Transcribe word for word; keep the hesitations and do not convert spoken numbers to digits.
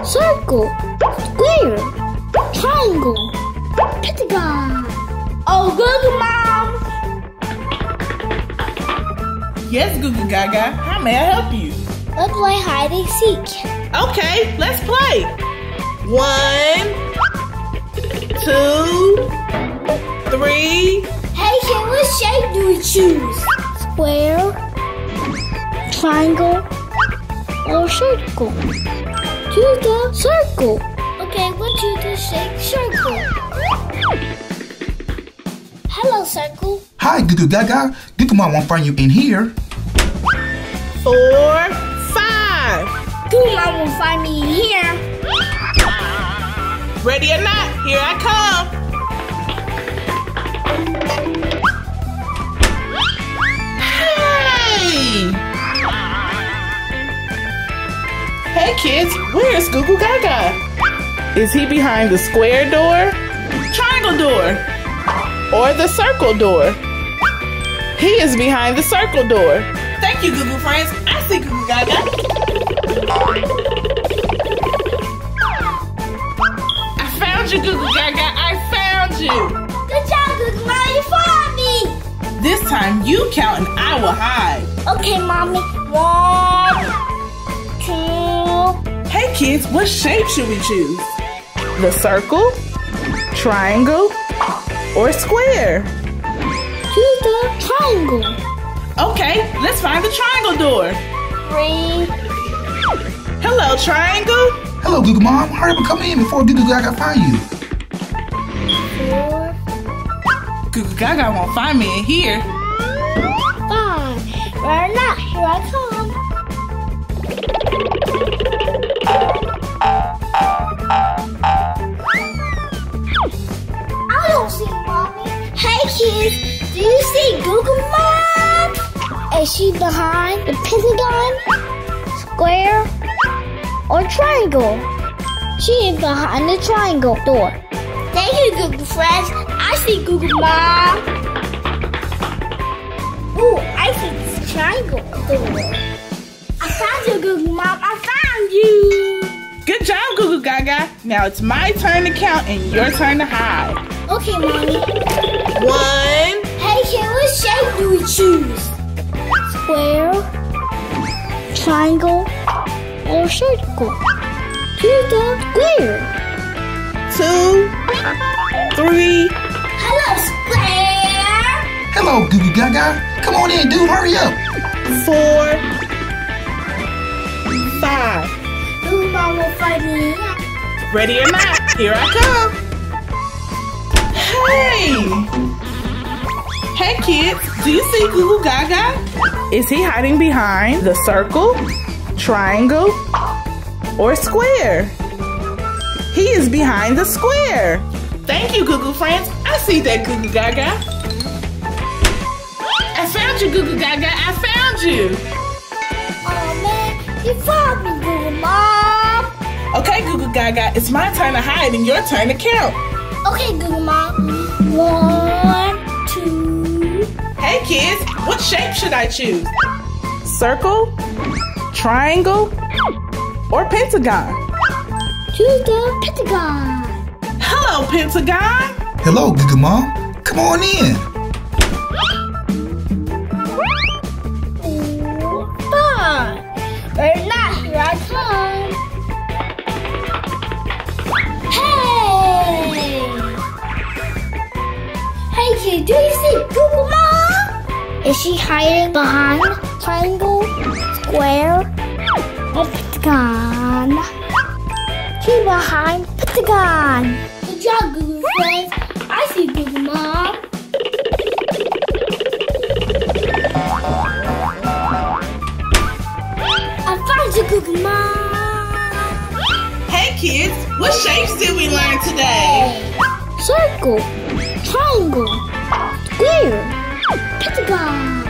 circle, square, triangle, pentagon. Oh, Goo Goo Mom! Yes, Goo Goo Gaga. How may I help you? Let's play hide and seek. Okay, let's play. One, two, three. Hey, kid, what shape do we choose? Square, triangle, or circle? Choose the circle. Okay, we'll choose the shape circle. Hello, circle. Hi, Goo Goo Gaga. Goo Goo Mom won't find you in here. Four, five. Goo Goo Mom will find me in here. Ready or not, here I come. Hey! Hey kids, where's Goo Goo Gaga? Is he behind the square door, triangle door, or the circle door? He is behind the circle door. Thank you, Goo Goo friends. I see Goo Goo Gaga. I found you, Goo Goo Gaga. I found you. Good job, Goo Goo Mom. You found me. This time you count and I will hide. Okay, Mommy. One, two. Hey kids, what shape should we choose? The circle, triangle, or square? Choose the triangle. Okay, let's find the triangle door. Three. Hello, triangle. Hello, Goo Goo Mom. Hurry up and come in before Goo Goo Gaga find you. Four. Goo Goo Gaga won't find me in here. Five. Right now, here I come. I don't see Mommy. Hey kids, do you see Goo Goo Mom? Is she behind the pentagon, square, or triangle? She is behind the triangle door. Thank you, Goo Goo friends. I see Goo Goo Mom. Ooh, I see this triangle door. I found you, Goo Goo Mom. I found you. Good job, Goo Goo Gaga. Now it's my turn to count and your turn to hide. Okay, Mommy. One. Hey, kid, what shape do we choose? Square, triangle, or circle? Choose the square. Two, three. Hello, square. Hello, Goo Goo Gaga. Come on in, dude. Hurry up. Four, five. Goo Goo Mom will find me. Ready or not, here I come. Hey! Hey kids, do you see Goo Goo Gaga? Is he hiding behind the circle, triangle, or square? He is behind the square. Thank you, Goo Goo friends. I see that, Goo Goo Gaga. I found you, Goo Goo Gaga. I found you. Oh man, you found me, Goo Goo Mom. Okay, Goo Goo Gaga, it's my turn to hide and your turn to count. Okay, Goo Goo Mom. One, two. Hey kids, what shape should I choose? Circle, triangle, or pentagon? Choose the pentagon. Hello, pentagon. Hello, Goo Goo Mom. Come on in. Four, five. Right now, here I come. Hey! Hey kid, do you see Goo Goo Mom? Is she hiding behind triangle, square, or pentagon? She's behind pentagon. Good job, Goo Goo friends. I see Goo Goo Mom. I found you, Goo Goo Mom. Hey kids, what shapes did we learn today? Circle, triangle, square, pentagon.